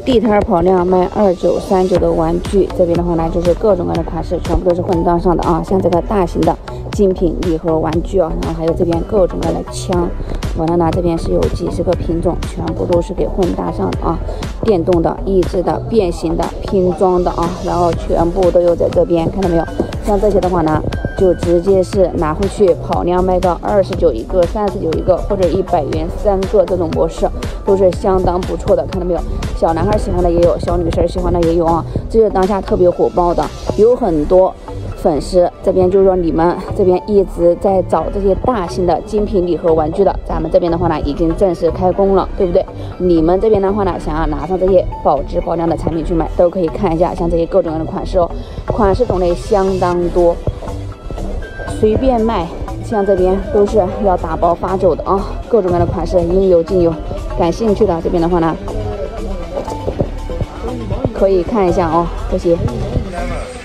地摊跑量卖2939的玩具，这边的话呢就是各种各样的款式，全部都是混搭上的啊，像这个大型的精品礼盒玩具啊，然后还有这边各种各样的枪，完了呢这边是有几十个品种，全部都是给混搭上的啊，电动的、益智的、变形的、拼装的啊，然后全部都有在这边，看到没有？像这些的话呢，就直接是拿回去跑量卖个29一个、39一个，或者100元3个，这种模式都是相当不错的，看到没有？小男孩喜欢的也有，小女生喜欢的也有啊，这是当下特别火爆的，有很多粉丝这边就是说你们这边一直在找这些大型的精品礼盒玩具的，咱们这边的话呢已经正式开工了，对不对？你们这边的话呢，想要拿上这些保质保量的产品去买，都可以看一下，像这些各种各样的款式哦，款式种类相当多，随便卖。像这边都是要打包发走的啊，各种各样的款式应有尽有，感兴趣的这边的话呢，可以看一下哦，这些。